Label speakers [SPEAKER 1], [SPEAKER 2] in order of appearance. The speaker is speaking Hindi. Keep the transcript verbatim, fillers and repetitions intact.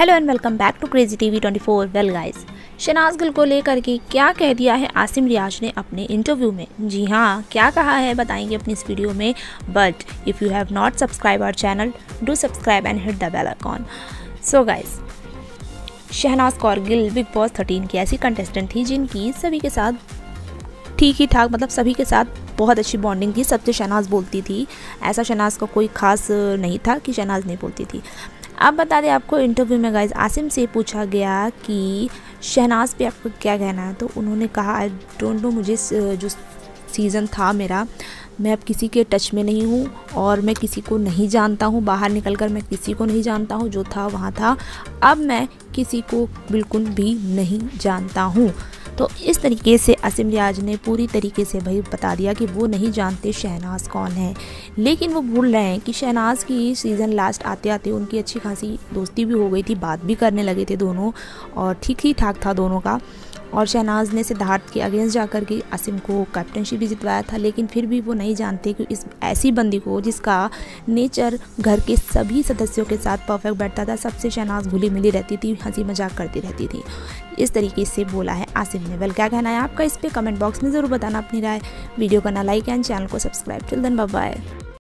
[SPEAKER 1] Hello and welcome back to crazy TV twenty four. Well guys, Shehnaaz Gill को लेकर के क्या कह दिया है आसिम रियाज ने अपने इंटरव्यू में। जी हाँ, क्या कहा है बताएंगे अपनी इस वीडियो में। But if you have not subscribe our channel, do subscribe and hit the bell icon. So guys, Shehnaaz Kaur Gill Bigg Boss thirteen की ऐसी कंटेस्टेंट थी जिनकी सभी के साथ ठीक ही ठाक, मतलब सभी के साथ बहुत अच्छी बॉन्डिंग थी। सबसे शहनाज बोलती थी, ऐसा शहनाज का कोई खास नहीं था कि शहनाज नहीं बोलती थी। अब बता दें आपको, इंटरव्यू में गाइज आसिम से पूछा गया कि शहनाज पे आपको क्या कहना है, तो उन्होंने कहा आई डोंट नो, मुझे जो सीज़न था मेरा, मैं अब किसी के टच में नहीं हूँ और मैं किसी को नहीं जानता हूँ। बाहर निकलकर मैं किसी को नहीं जानता हूँ, जो था वहाँ था, अब मैं किसी को बिल्कुल भी नहीं जानता हूँ। तो इस तरीके से आसिम रियाज ने पूरी तरीके से भाई बता दिया कि वो नहीं जानते शहनाज कौन है। लेकिन वो भूल रहे हैं कि शहनाज की सीज़न लास्ट आते आते उनकी अच्छी खासी दोस्ती भी हो गई थी, बात भी करने लगे थे दोनों, और ठीक ही ठाक था दोनों का। और शहनाज ने सिद्धार्थ के अगेंस्ट जाकर के आसिम को कैप्टनशिप भी जितवाया था। लेकिन फिर भी वो नहीं जानते कि इस ऐसी बंदी को जिसका नेचर घर के सभी सदस्यों के साथ परफेक्ट बैठता था, सबसे शहनाज घुली मिली रहती थी, हंसी मजाक करती रहती थी। इस तरीके से बोला है आसिम ने। वेल, क्या कहना है आपका इस पे कमेंट बॉक्स में ज़रूर बताना अपनी राय। वीडियो को ना लाइक एंड चैनल को subscribe. Till then bye bye.